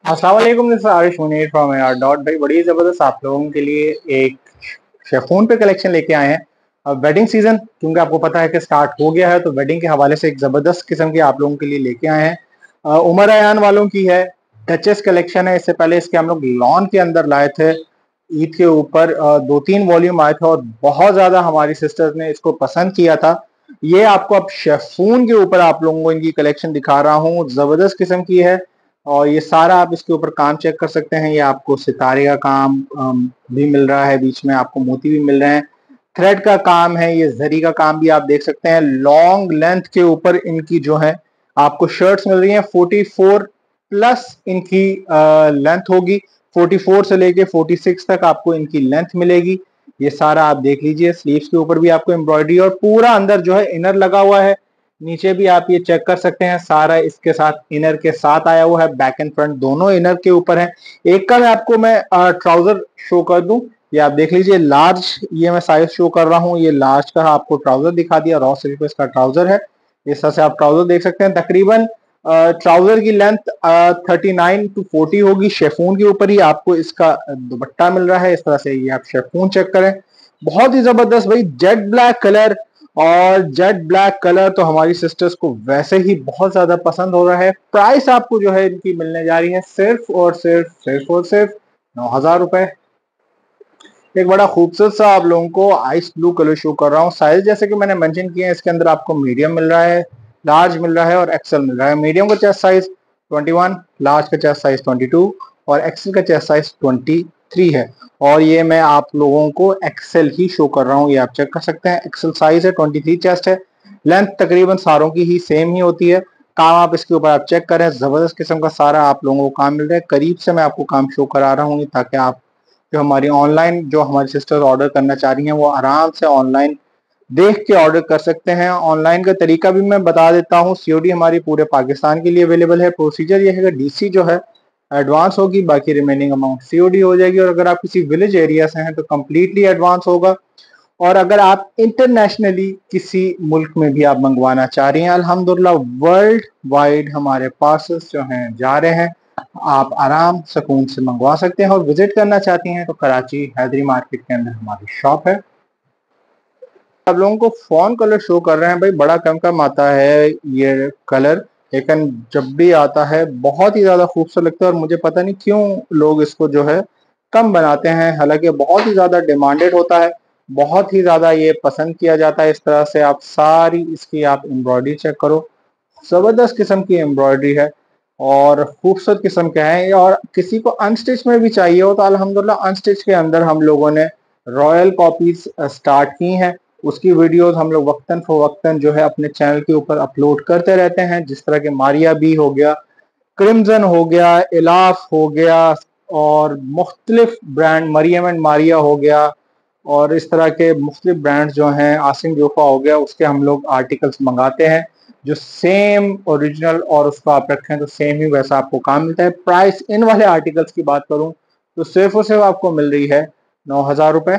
अस्सलाम वालेकुम, this is Arish Munir from AR dot. भाई बड़ी जबरदस्त आप लोगों के लिए एक शेफून पे कलेक्शन लेके आए हैं। अब वेडिंग सीजन क्योंकि आपको पता है कि स्टार्ट हो गया है, तो वेडिंग के हवाले से एक जबरदस्त किस्म की आप लोगों के लिए लेके आए हैं। उमर अयान वालों की है, डचेस कलेक्शन है। इससे पहले इसके हम लोग लॉन के अंदर लाए थे ईद के ऊपर। दो तीन वॉल्यूम आए थे और बहुत ज्यादा हमारी सिस्टर्स ने इसको पसंद किया था। ये आपको अब शेफून के ऊपर आप लोगों को इनकी कलेक्शन दिखा रहा हूँ, जबरदस्त किस्म की है। और ये सारा आप इसके ऊपर काम चेक कर सकते हैं। ये आपको सितारे का काम भी मिल रहा है, बीच में आपको मोती भी मिल रहे हैं, थ्रेड का काम है, ये जरी का काम भी आप देख सकते हैं। लॉन्ग लेंथ के ऊपर इनकी जो है आपको शर्ट्स मिल रही हैं। 44 प्लस इनकी लेंथ होगी, 44 से लेके 46 तक आपको इनकी लेंथ मिलेगी। ये सारा आप देख लीजिए, स्लीव्स के ऊपर भी आपको एम्ब्रॉयडरी और पूरा अंदर जो है इनर लगा हुआ है। नीचे भी आप ये चेक कर सकते हैं, सारा इसके साथ इनर के साथ आया हुआ है। बैक एंड फ्रंट दोनों इनर के ऊपर है। एक का मैं ट्राउजर शो कर दूं, ये आप देख लीजिए लार्ज, ये मैं साइज शो कर रहा हूँ। ये लार्ज का आपको ट्राउजर दिखा दिया, रॉ सिल्क पे इसका ट्राउजर है। इस तरह से आप ट्राउजर देख सकते हैं। तकरीबन ट्राउजर की लेंथ 39 to 40 होगी। शेफून के ऊपर ही आपको इसका दुपट्टा मिल रहा है। इस तरह से ये आप शेफून चेक करें, बहुत ही जबरदस्त भाई, जेट ब्लैक कलर। और जेट ब्लैक कलर तो हमारी सिस्टर्स को वैसे ही बहुत ज्यादा पसंद हो रहा है। प्राइस आपको जो है इनकी मिलने जा रही है सिर्फ 9,000 रुपए। एक बड़ा खूबसूरत सा आप लोगों को आइस ब्लू कलर शो कर रहा हूँ। साइज जैसे कि मैंने मेंशन किया है, इसके अंदर आपको मीडियम मिल रहा है, लार्ज मिल रहा है और एक्सेल मिल रहा है। मीडियम का चेस्ट साइज 21, लार्ज का चेस्ट साइज 22 और एक्सेल का चेस्ट साइज 23 है। और ये मैं आप लोगों को एक्सेल ही शो कर रहा हूँ, ये आप चेक कर सकते हैं। एक्सेल साइज है, 23 चेस्ट है। लेंथ तकरीबन सारों की ही सेम ही होती है। काम आप इसके ऊपर आप चेक करें, जबरदस्त किस्म का सारा आप लोगों को काम मिल रहा है। करीब से मैं आपको काम शो करा रहा हूँ ताकि आप जो हमारी सिस्टर्स ऑर्डर करना चाह रही हैं वो आराम से ऑनलाइन देख के ऑर्डर कर सकते हैं। ऑनलाइन का तरीका भी मैं बता देता हूँ। सीओडी हमारी पूरे पाकिस्तान के लिए अवेलेबल है। प्रोसीजर ये है कि डीसी जो है एडवांस होगी, बाकी रिमेनिंग अमाउंट सीओडी हो जाएगी। और अगर आप किसी विलेज एरिया से हैं तो कम्प्लीटली एडवांस होगा। और अगर आप इंटरनेशनली किसी मुल्क में भी आप मंगवाना चाह रही हैं, अल्हम्दुलिल्लाह वर्ल्ड वाइड हमारे पार्सल्स जो हैं जा रहे हैं। आप आराम सुकून से मंगवा सकते हैं। और विजिट करना चाहती हैं तो कराची हैदरी मार्केट के अंदर हमारी शॉप है। आप लोगों को फोन कलर शो कर रहे हैं भाई, बड़ा कम कम आता है ये कलर, लेकिन जब भी आता है बहुत ही ज्यादा खूबसूरत लगता है। और मुझे पता नहीं क्यों लोग इसको जो है कम बनाते हैं, हालांकि बहुत ही ज्यादा डिमांडेड होता है, बहुत ही ज्यादा ये पसंद किया जाता है। इस तरह से आप सारी इसकी आप एम्ब्रॉयडरी चेक करो, जबरदस्त किस्म की एम्ब्रॉयडरी है और खूबसूरत किस्म के हैं। और किसी को अनस्टिच में भी चाहिए हो तो अल्हम्दुलिल्लाह अनस्टिच के अंदर हम लोगों ने रॉयल कॉपीज स्टार्ट की हैं। उसकी वीडियोस हम लोग वक्तन फवक्तन जो है अपने चैनल के ऊपर अपलोड करते रहते हैं। जिस तरह के मारिया बी हो गया, क्रिम्जन हो गया, इलाफ हो गया और मुख्तलिफ ब्रांड, मरियम एंड मारिया हो गया और इस तरह के मुख्तलिफ ब्रांड्स जो हैं, आसिम जोफा हो गया, उसके हम लोग आर्टिकल्स मंगाते हैं जो सेम ओरिजिनल, और उसको आप रखें तो सेम ही वैसा आपको काम मिलता है। प्राइस इन वाले आर्टिकल्स की बात करूं तो सिर्फ और सिर्फ आपको मिल रही है 9,000 रुपए।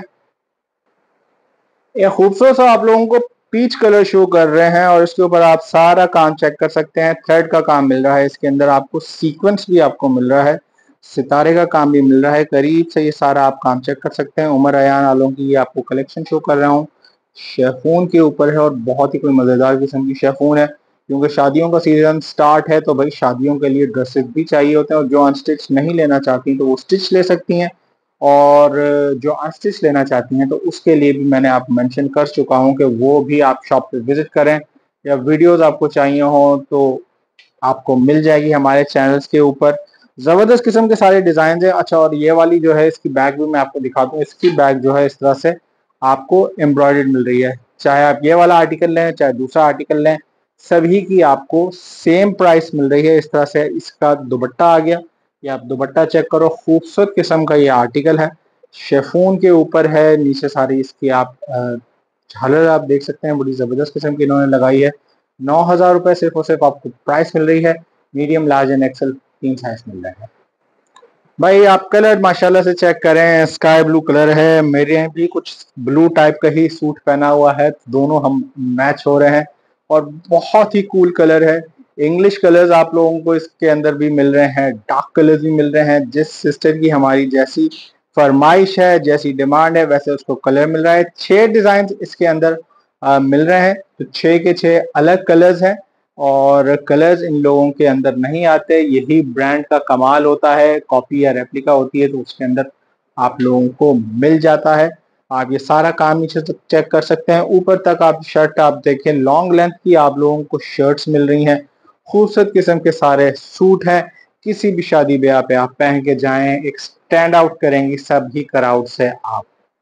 ये खूबसूरत सा आप लोगों को पीच कलर शो कर रहे हैं और इसके ऊपर आप सारा काम चेक कर सकते हैं। थ्रेड का काम मिल रहा है, इसके अंदर आपको सीक्वेंस भी आपको मिल रहा है, सितारे का काम भी मिल रहा है। करीब से ये सारा आप काम चेक कर सकते हैं। उमर अयान वालों की ये आपको कलेक्शन शो कर रहा हूँ, शेफून के ऊपर है और बहुत ही कोई मजेदार किस्म की शेफून है। क्योंकि शादियों का सीजन स्टार्ट है तो भाई शादियों के लिए ड्रेसेस भी चाहिए होते हैं, और जो अनस्टिच नहीं लेना चाहती तो वो स्टिच ले सकती हैं। और जो अनस्टिच लेना चाहती हैं तो उसके लिए भी मैंने आप मेंशन कर चुका हूं कि वो भी आप शॉप पे विजिट करें, या वीडियोस आपको चाहिए हो तो आपको मिल जाएगी हमारे चैनल्स के ऊपर। जबरदस्त किस्म के सारे डिजाइन है। अच्छा, और ये वाली जो है इसकी बैग भी मैं आपको दिखा दूं। इसकी बैग जो है इस तरह से आपको एम्ब्रॉयडर्ड मिल रही है। चाहे आप ये वाला आर्टिकल लें चाहे दूसरा आर्टिकल लें, सभी की आपको सेम प्राइस मिल रही है। इस तरह से इसका दुपट्टा आ गया, ये आप दुपट्टा चेक करो, खूबसूरत किस्म का ये आर्टिकल है, शेफून के ऊपर है। नीचे सारी इसकी आप झालर आप देख सकते हैं, बड़ी जबरदस्त किस्म की इन्होंने लगाई है। 9,000 रुपए सिर्फ और सिर्फ आपको प्राइस मिल रही है। Medium, large and XL 3 size मिल रहे हैं। भाई आप कलर माशाल्लाह से चेक करें, स्काई ब्लू कलर है, मेरे यहाँ भी कुछ ब्लू टाइप का ही सूट पहना हुआ है, दोनों हम मैच हो रहे हैं और बहुत ही कूल कलर है। इंग्लिश कलर्स आप लोगों को इसके अंदर भी मिल रहे हैं, डार्क कलर्स भी मिल रहे हैं। जिस सिस्टर की हमारी जैसी फरमाइश है, जैसी डिमांड है, वैसे उसको कलर मिल रहा है। 6 डिजाइन इसके अंदर मिल रहे हैं, तो 6 के 6 अलग कलर्स हैं और कलर्स इन लोगों के अंदर नहीं आते। यही ब्रांड का कमाल होता है, कॉपी या रेप्लिका होती है तो उसके अंदर आप लोगों को मिल जाता है। आप ये सारा काम नीचे तक चेक कर सकते हैं। ऊपर तक आप शर्ट आप देखें, लॉन्ग लेंथ की आप लोगों को शर्ट्स मिल रही हैं। खूबसूरत किस्म के सारे सूट हैं, किसी भी शादी ब्याह पे आप पहन के जाएं, एक स्टैंड आउट करेंगी सभी क्राउड से आप।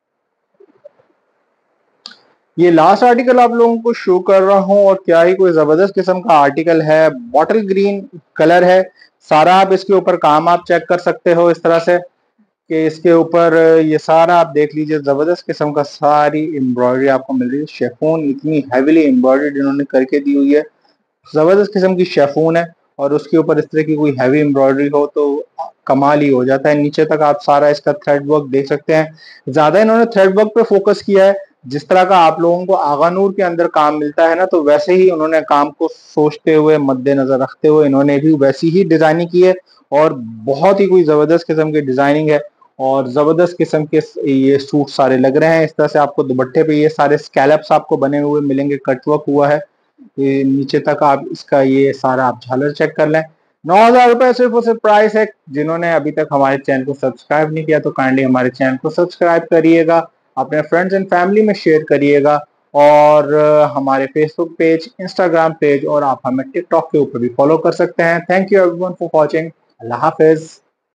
ये लास्ट आर्टिकल आप लोगों को शो कर रहा हूं और क्या ही कोई जबरदस्त किस्म का आर्टिकल है। बॉटल ग्रीन कलर है सारा। आप इसके ऊपर काम आप चेक कर सकते हो इस तरह से कि इसके ऊपर ये सारा आप देख लीजिए, जबरदस्त किस्म का सारी एम्ब्रॉयडरी आपको मिल रही है। शेफोन इतनी हैवीली एम्ब्रॉयडरी इन्होंने करके दी हुई है, जबरदस्त किस्म की शेफोन है और उसके ऊपर इस तरह की कोई हैवी एम्ब्रॉयडरी हो तो कमाल ही हो जाता है। नीचे तक आप सारा इसका थ्रेड वर्क देख सकते हैं। ज्यादा इन्होंने थ्रेड वर्क पे फोकस किया है। जिस तरह का आप लोगों को आगा नूर के अंदर काम मिलता है ना, तो वैसे ही उन्होंने काम को सोचते हुए, मद्देनजर रखते हुए इन्होंने भी वैसी ही डिजाइनिंग की है और बहुत ही कोई जबरदस्त किस्म की डिजाइनिंग है और जबरदस्त किस्म के ये सूट सारे लग रहे हैं। इस तरह से आपको दुपट्टे पे ये सारे स्कैलप्स आपको बने हुए मिलेंगे, कटवर्क हुआ है। ये नीचे तक आप इसका ये सारा आप झालर चेक कर लें। 9,000 रुपए सिर्फ और सिर्फ प्राइस है। जिन्होंने अभी तक हमारे चैनल को सब्सक्राइब नहीं किया तो काइंडली हमारे चैनल को सब्सक्राइब करिएगा, अपने फ्रेंड्स एंड फैमिली में शेयर करिएगा और हमारे फेसबुक पेज, इंस्टाग्राम पेज और आप हमें टिकटॉक के ऊपर भी फॉलो कर सकते हैं। Thank you everyone for watching. अल्लाह हाफिज।